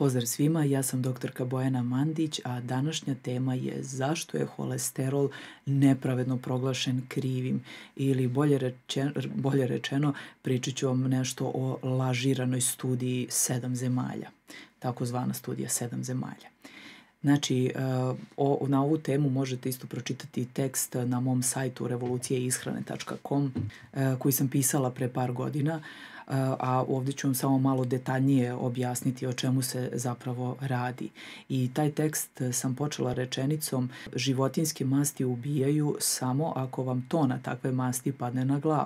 Pozdrav svima, ja sam doktorka Bojana Mandić, a današnja tema je zašto je holesterol nepravedno proglašen krivim ili bolje rečeno pričat ću vam nešto o lažiranoj studiji 7 zemalja, takozvana studija 7 zemalja. Znači, na ovu temu možete isto pročitati tekst na mom sajtu revolucijeishrane.com koji sam pisala pre par godina, a ovdje ću vam samo malo detaljnije objasniti o čemu se zapravo radi. I taj tekst sam počela rečenicom: životinjske masti ubijaju samo ako vam tona takve masti padne na glavu.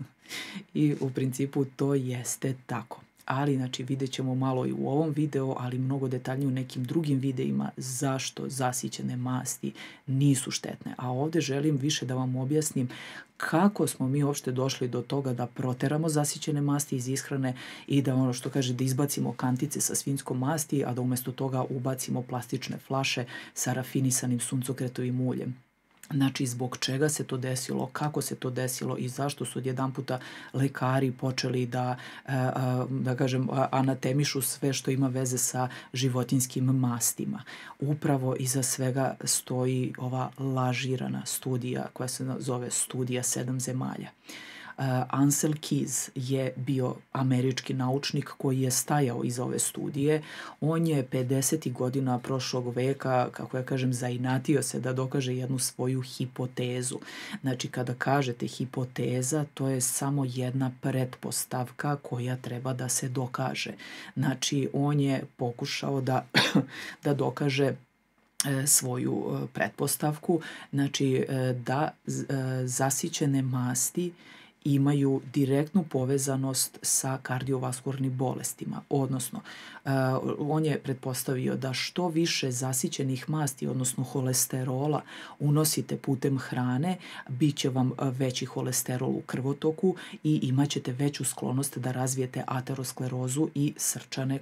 I u principu to jeste tako. Ali, znači, vidjet ćemo malo i u ovom videu, ali mnogo detaljnije u nekim drugim videima zašto zasićene masti nisu štetne. A ovdje želim više da vam objasnim kako smo mi uopšte došli do toga da proteramo zasićene masti iz ishrane i da ono što kaže da izbacimo kantice sa svinjskom masti, a da umjesto toga ubacimo plastične flaše sa rafinisanim suncokretovim uljem. Znači, zbog čega se to desilo, kako se to desilo i zašto su odjedanputa lekari počeli da kažem, anatemišu sve što ima veze sa životinjskim mastima. Upravo iza svega stoji ova lažirana studija koja se zove studija 7 zemalja. Ancel Keys je bio američki naučnik koji je stajao iza ove studije. On je 50. godina prošlog veka, kako ja kažem, zainatio se da dokaže jednu svoju hipotezu. Znači, kada kažete hipoteza, to je samo jedna pretpostavka koja treba da se dokaže. Znači, on je pokušao da dokaže svoju pretpostavku, znači da zasićene masti imaju direktnu povezanost sa kardiovaskularnim bolestima. Odnosno, on je pretpostavio da što više zasićenih masti, odnosno holesterola, unosite putem hrane, bit će vam veći holesterol u krvotoku i imat ćete veću sklonost da razvijete aterosklerozu i srčane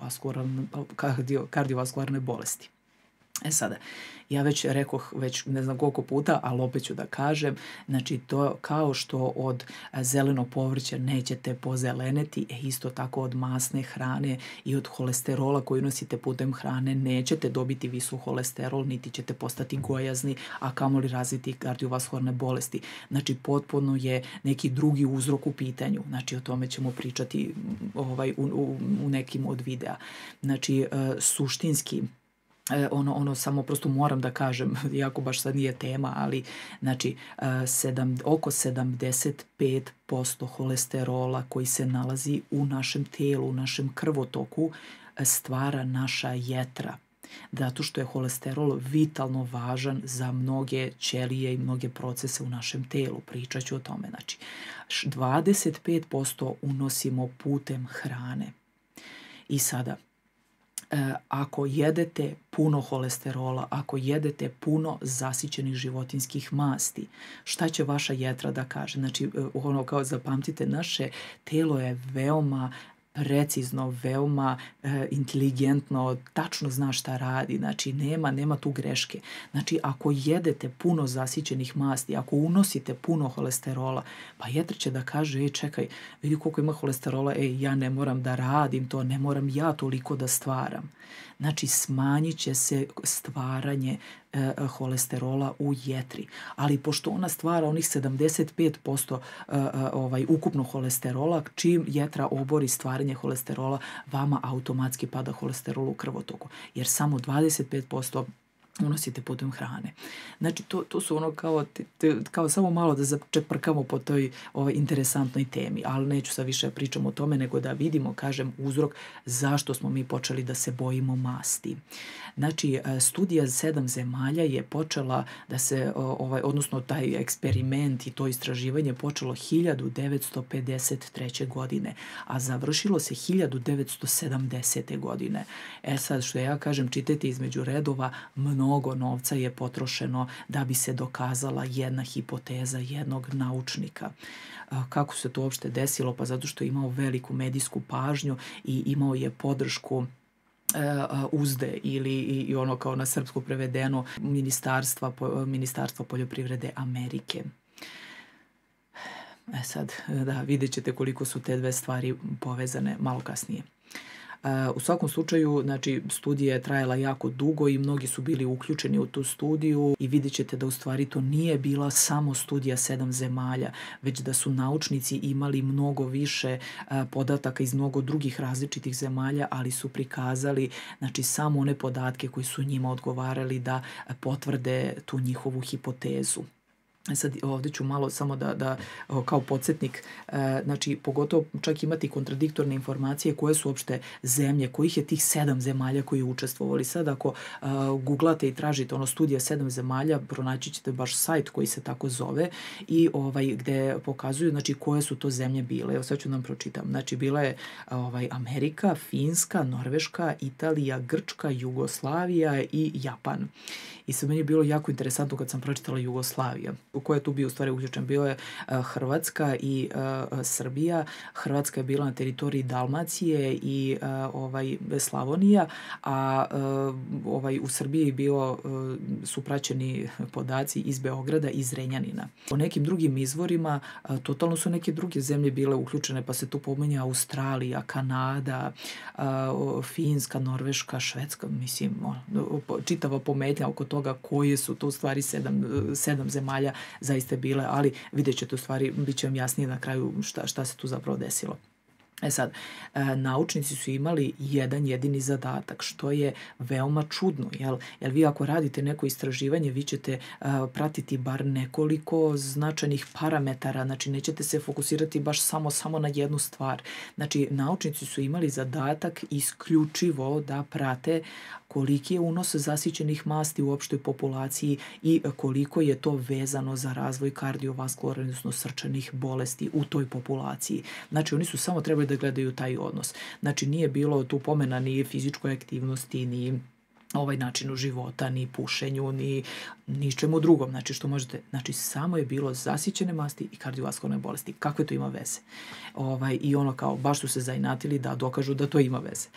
kardiovaskularne bolesti. Sada, ja već rekoh ne znam koliko puta, ali opet ću da kažem, znači to kao što od zelenog povrća nećete pozeleneti, isto tako od masne hrane i od holesterola koji nosite putem hrane nećete dobiti visok holesterol, niti ćete postati gojazni, a kamoli razviti kardiovaskularne bolesti. Znači, potpuno je neki drugi uzrok u pitanju. Znači, o tome ćemo pričati u nekim od videa. Znači, suštinski, samo prosto moram da kažem, iako baš sad nije tema, ali znači oko 75% holesterola koji se nalazi u našem telu, u našem krvotoku stvara naša jetra. Zato što je holesterol vitalno važan za mnoge ćelije i mnoge procese u našem telu. Pričat ću o tome. Znači, 25% unosimo putem hrane. I sada, ako jedete puno holesterola, ako jedete puno zasićenih životinjskih masti, šta će vaša jetra da kaže? Znači, kao zapamtite, naše telo je veoma precizno, veoma inteligentno, tačno zna šta radi, znači nema tu greške. Znači, ako jedete puno zasićenih masti, ako unosite puno holesterola, pa jetra će da kaže, čekaj, vidi koliko ima holesterola, ja ne moram da radim to, ne moram ja toliko da stvaram. Znači, smanjit će se stvaranje holesterola u jetri. Ali pošto ona stvara onih 75% ukupno holesterola, čim jetra obori stvaranje holesterola, vama automatski pada holesterol u krvotoku. Jer samo 25% unosite putem hrane. Znači, to su kao samo malo da začeprkamo po toj interesantnoj temi, ali neću sad više pričam o tome, nego da vidimo, kažem, uzrok zašto smo mi počeli da se bojimo masti. Znači, studija 7 zemalja je počela da se, odnosno taj eksperiment i to istraživanje počelo 1953. godine, a završilo se 1970. godine. Sad, što ja kažem, čitajte između redova, mnogo novca je potrošeno da bi se dokazala jedna hipoteza jednog naučnika. Kako se to uopšte desilo? Pa zato što je imao veliku medijsku pažnju i imao je podršku uzde ili ono kao na srpsku prevedeno Ministarstva poljoprivrede Amerike. Sad, da, vidjet ćete koliko su te dve stvari povezane malo kasnije. U svakom slučaju, znači, studija je trajala jako dugo i mnogi su bili uključeni u tu studiju i vidjet ćete da u stvari to nije bila samo studija 7 zemalja, već da su naučnici imali mnogo više podataka iz mnogo drugih različitih zemalja, ali su prikazali, znači, samo one podatke koji su njima odgovarali da potvrde tu njihovu hipotezu. Sad ovdje ću malo samo da kao podsjetnik, znači pogotovo čak imati kontradiktorne informacije koje su uopšte zemlje, kojih je tih 7 zemalja koji učestvovali. Sad ako googlate i tražite studija 7 zemalja, pronaći ćete baš sajt koji se tako zove i gde pokazuju, znači, koje su to zemlje bile. Evo sad ću nam pročitam. Znači bila je Amerika, Finska, Norveška, Italija, Grčka, Jugoslavija i Japan. I sad meni je bilo jako interesantno kad sam pročitala Jugoslavija. Ko je tu bio u stvari uključen? Bio je Hrvatska i Srbija. Hrvatska je bila na teritoriji Dalmacije i Slavonija, a u Srbiji su praćeni podaci iz Beograda i Zrenjanina. Po nekim drugim izvorima totalno su neke druge zemlje bile uključene, pa se tu pominje Australija, Kanada, Finska, Norveška, Švedska, mislim, čitava pometnja oko toga koje su to u stvari 7 zemalja zaista bile, ali vidjet ćete u stvari, bit će vam jasnije na kraju šta se tu zapravo desilo. Sad, naučnici su imali jedan jedini zadatak, što je veoma čudno, jer vi ako radite neko istraživanje, vi ćete pratiti bar nekoliko značajnih parametara, znači nećete se fokusirati baš samo na jednu stvar. Znači, naučnici su imali zadatak isključivo da prate koliki je unos zasićenih masti u opštoj populaciji i koliko je to vezano za razvoj kardiovaskularnih, odnosno srčanih bolesti u toj populaciji. Znači, oni su samo trebali da gledaju taj odnos. Znači, nije bilo tu pomena ni fizičkoj aktivnosti, ni načinu života, ni pušenju, ni ničemu drugom. Znači, što možete, znači, samo je bilo zasićene masti i kardiovaskularne bolesti. Kakve to ima veze? I kao, baš su se zainatili da dokažu da to ima veze.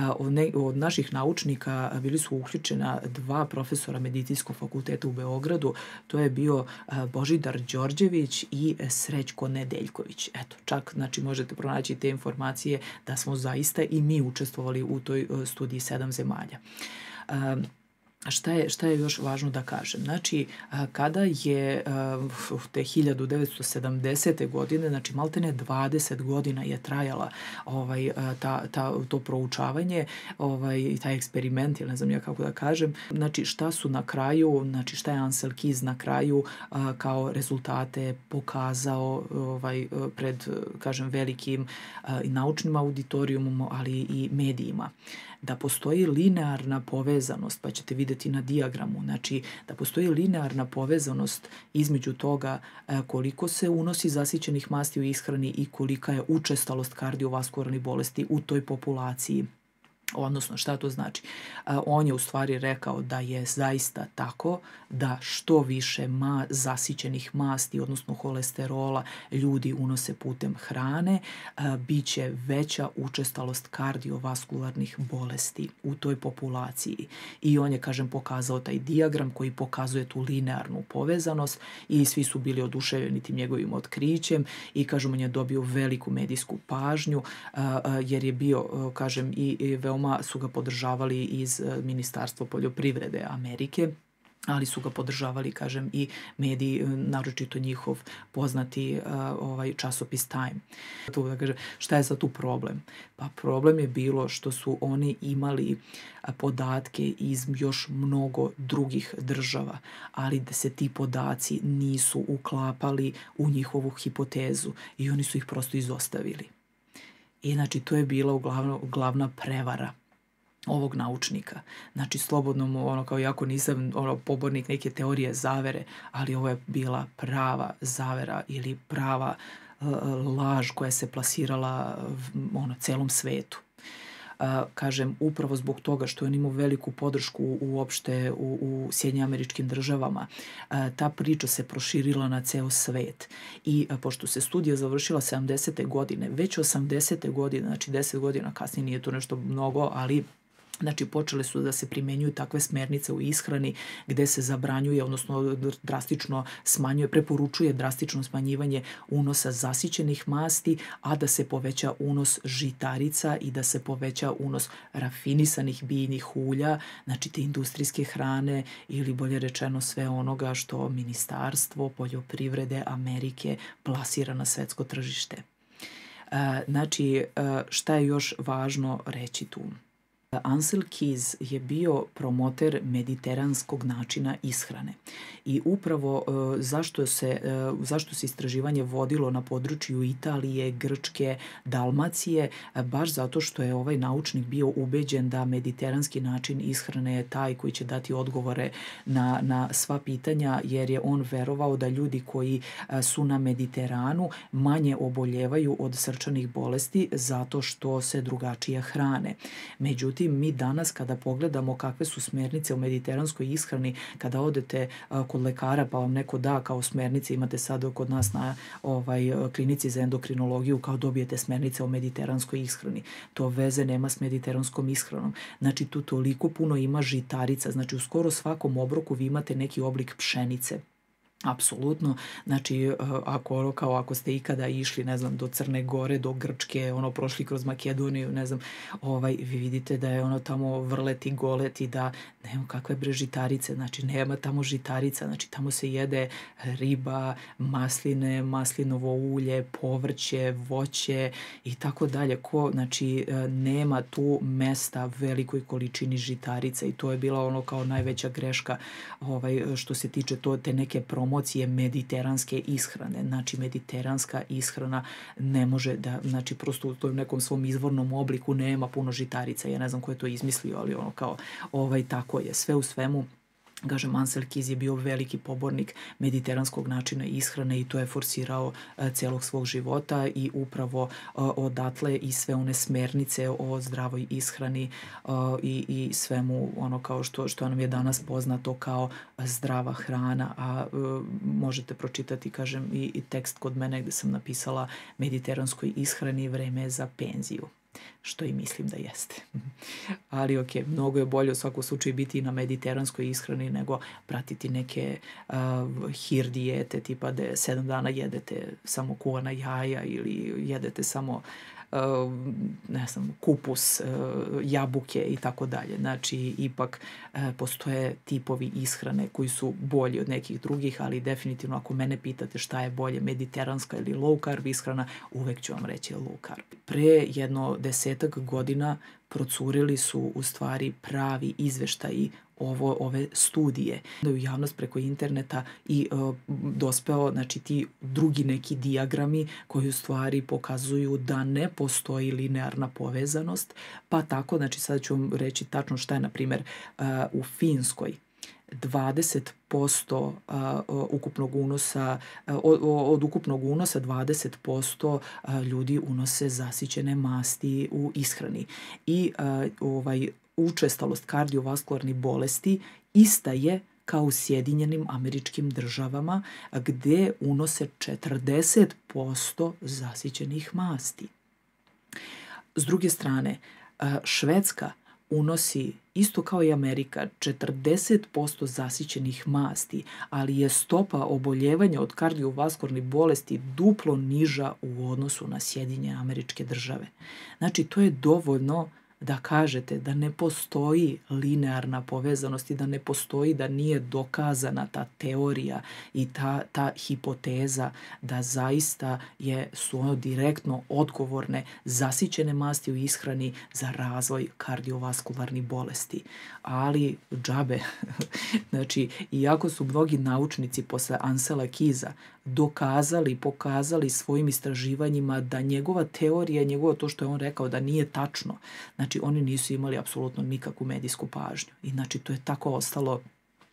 Od naših naučnika bili su uključena 2 profesora Medicinskog fakulteta u Beogradu. To je bio Božidar Đorđević i Srećko Nedeljković. Eto, čak, znači, možete pronaći te informacije da smo zaista i mi učestvovali u toj studiji 7 zemalja. Šta je još važno da kažem? Znači, kada je te 1970. godine, znači maltene 20 godina je trajala to proučavanje, taj eksperiment, ili ne znam ja kako da kažem, znači šta su na kraju, znači šta je Ansel Keys na kraju kao rezultate pokazao pred, kažem, velikim naučnim auditorijumom, ali i medijima. Da postoji linearna povezanost, pa ćete vidjeti na dijagramu, znači da postoji linearna povezanost između toga koliko se unosi zasićenih masti u ishrani i kolika je učestalost kardiovaskularnih bolesti u toj populaciji. Odnosno, šta to znači? On je u stvari rekao da je zaista tako da što više zasićenih masti, odnosno holesterola, ljudi unose putem hrane, bit će veća učestalost kardiovaskularnih bolesti u toj populaciji. I on je, kažem, pokazao taj dijagram koji pokazuje tu linearnu povezanost i svi su bili oduševljeni tim njegovim otkrićem i, kažem, on je dobio veliku medijsku pažnju jer je bio, kažem, i veoma su ga podržavali iz Ministarstva poljoprivrede Amerike, ali su ga podržavali, kažem, i mediji, naročito njihov poznati časopis Time. Da kažem, šta je sad tu problem? Pa problem je bilo što su oni imali podatke iz još mnogo drugih država, ali da se ti podaci nisu uklapali u njihovu hipotezu i oni su ih prosto izostavili. I znači to je bila glavna prevara ovog naučnika. Znači, slobodno mu, kao jako nisam pobornik neke teorije zavere, ali ovo je bila prava zavera ili prava laž koja se plasirala celom svetu. Kažem, upravo zbog toga što on imao veliku podršku uopšte u Sjedinjenim Američkim Državama, ta priča se proširila na ceo svet. I pošto se studija završila 70. godine, već 80. godine, znači 10 godina kasnije, nije to nešto mnogo, ali Znači, počele su da se primjenjuju takve smernice u ishrani gde se zabranjuje, odnosno drastično smanjuje, preporučuje drastično smanjivanje unosa zasićenih masti, a da se poveća unos žitarica i da se poveća unos rafinisanih biljnih ulja, znači te industrijske hrane ili bolje rečeno sve onoga što Ministarstvo poljoprivrede Amerike plasira na svetsko tržište. Znači, šta je još važno reći tu? Ancel Keys je bio promoter mediteranskog načina ishrane i upravo zašto se istraživanje vodilo na području Italije, Grčke, Dalmacije, baš zato što je ovaj naučnik bio ubeđen da mediteranski način ishrane je taj koji će dati odgovore na sva pitanja, jer je on verovao da ljudi koji su na Mediteranu manje oboljevaju od srčanih bolesti zato što se drugačije hrane. Međutim, mi danas kada pogledamo kakve su smernice u mediteranskoj ishrani, kada odete kod lekara pa vam neko da kao smernice, imate sad kod nas na klinici za endokrinologiju kao dobijete smernice o mediteranskoj ishrani. To veze nema s mediteranskom ishranom. Znači tu toliko puno ima žitarica, znači u skoro svakom obroku vi imate neki oblik pšenice. Apsolutno, znači ako ste ikada išli, ne znam, do Crne Gore, do Grčke, prošli kroz Makedoniju, ne znam, vi vidite da je tamo vrleti, goleti, da nema kakve bre žitarice, znači nema tamo žitarica, znači tamo se jede riba, masline, maslinovo ulje, povrće, voće i tako dalje. Znači nema tu mesta velikoj količini žitarica i to je bila kao najveća greška što se tiče te neke promocije mediteranske ishrane. Znači, mediteranska ishrana ne može da, znači, prosto u tom nekom svom izvornom obliku nema puno žitarica. Ja ne znam ko je to izmislio, ali tako je. Sve u svemu, kažem, Ancel Keys je bio veliki pobornik mediteranskog načina ishrane i to je forsirao celog svog života i upravo odatle i sve one smernice o zdravoj ishrani i svemu kao što nam je danas poznato kao zdrava hrana, a možete pročitati, kažem, i tekst kod mene gde sam napisala mediteranskoj ishrani vreme za penziju. Što i mislim da jeste. Ali ok, mnogo je bolje u svakom slučaju biti na mediteranskoj ishrani nego pratiti neke hir dijete, tipa da 7 dana jedete samo kuvana jaja ili jedete samo ne znam, kupus, jabuke i tako dalje. Znači, ipak postoje tipovi ishrane koji su bolji od nekih drugih, ali definitivno ako mene pitate šta je bolje, mediteranska ili low carb ishrana, uvek ću vam reći low carb. Pre jedno 10 godina procurili su u stvari pravi izveštaji ove studije u javnost preko interneta i dospeo, znači, ti drugi neki dijagrami koji u stvari pokazuju da ne postoji linearna povezanost, pa tako, znači sad ću vam reći tačno šta je, na primjer, u Finskoj 20% ukupnog unosa, od ukupnog unosa 20% ljudi unose zasićene masti u ishrani i učestalost kardiovaskularnih bolesti ista je kao u Sjedinjenim Američkim Državama gde unose 40% zasićenih masti. S druge strane, Švedska unosi, isto kao i Amerika, 40% zasićenih masti, ali je stopa oboljevanja od kardiovaskularnih bolesti duplo niža u odnosu na Sjedinjene Američke Države. Znači, to je dovoljno da kažete da ne postoji linearna povezanost i da ne postoji, da nije dokazana ta teorija i ta hipoteza da zaista su direktno odgovorne zasićene masti u ishrani za razvoj kardiovaskularnih bolesti. Ali džabe, znači, iako su mnogi naučnici posle Ancela Keysa pokazali svojim istraživanjima da njegova teorija, njegovo to što je on rekao da nije tačno, znači oni nisu imali apsolutno nikakvu medijsku pažnju. I znači to je tako ostalo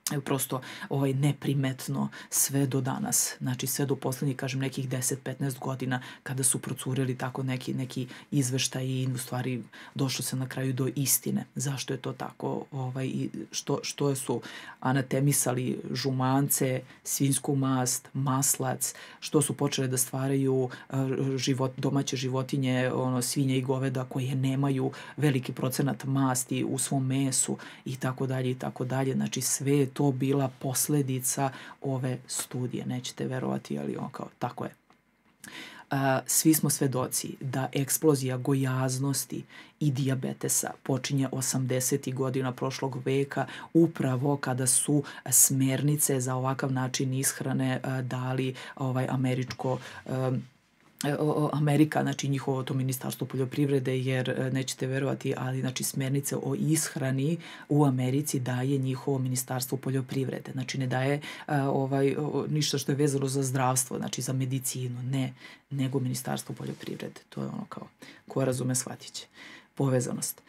prosto neprimetno sve do danas. Znači sve do poslednjih, kažem, nekih 10-15 godina kada su procureli tako neki izveštaji i u stvari došlo se na kraju do istine. Zašto je to tako? Što su anatemisali žumance, svinjsku mast, maslac, što su počele da stvaraju domaće životinje, svinje i goveda koje nemaju veliki procenat masti u svom mesu i tako dalje i tako dalje. Znači sve je to bila posledica ove studije. Nećete verovati, ali tako je. Svi smo svedoci da eksplozija gojaznosti i dijabetesa počinje 80. godina prošlog veka, upravo kada su smernice za ovakav način ishrane dali Amerika, znači njihovo to ministarstvo poljoprivrede, jer nećete verovati, ali znači smernice o ishrani u Americi daje njihovo ministarstvo poljoprivrede. Znači ne daje ništa što je vezano za zdravstvo, znači za medicinu, ne, nego ministarstvo poljoprivrede. To je kao, ko razume shvatit će. Povezanost.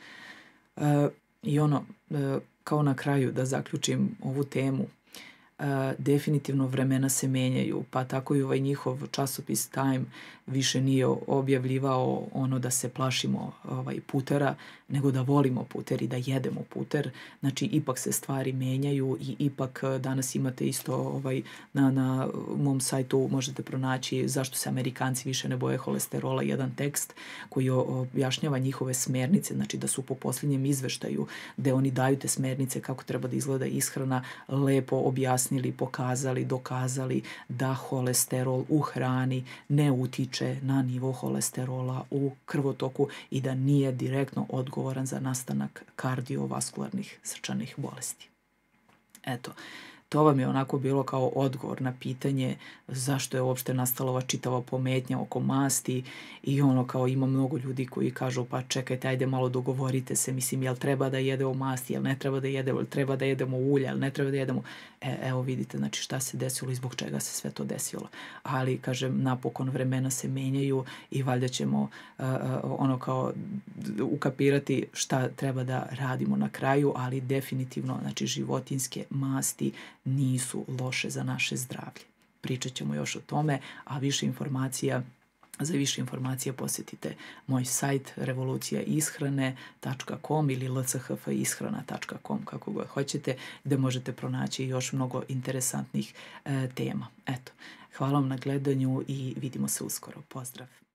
I kao na kraju da zaključim ovu temu, definitivno vremena se menjaju, pa tako i njihov časopis Time više nije objavljivao da se plašimo putera, nego da volimo puter i da jedemo puter. Znači, ipak se stvari menjaju i ipak danas imate isto na mom sajtu možete pronaći zašto se Amerikanci više ne boje holesterola, jedan tekst koji objašnjava njihove smernice, znači da su po posljednjem izveštaju gde oni daju te smernice kako treba da izgleda ishrana, lepo objasnili, pokazali, dokazali da holesterol u hrani ne utiče na nivo holesterola u krvotoku i da nije direktno odgovoran za nastanak kardiovaskularnih srčanih bolesti. Eto, to vam je onako bilo kao odgovor na pitanje zašto je uopšte nastala ova čitava pometnja oko masti i kao ima mnogo ljudi koji kažu pa čekajte, ajde malo dogovorite se, mislim, jel treba da jedemo masti, jel ne treba da jedemo, jel treba da jedemo ulje, jel ne treba da jedemo. Evo vidite, znači šta se desilo i zbog čega se sve to desilo. Ali, kažem, napokon vremena se menjaju i valjda ćemo kao ukapirati šta treba da radimo na kraju, ali definitivno, znači, životinjske masti nisu loše za naše zdravlje. Pričat ćemo još o tome, a za više informacija posjetite moj sajt revolucijaishrane.com ili lchfishrana.com, kako god hoćete, gde možete pronaći još mnogo interesantnih tema. Eto, hvala vam na gledanju i vidimo se uskoro. Pozdrav!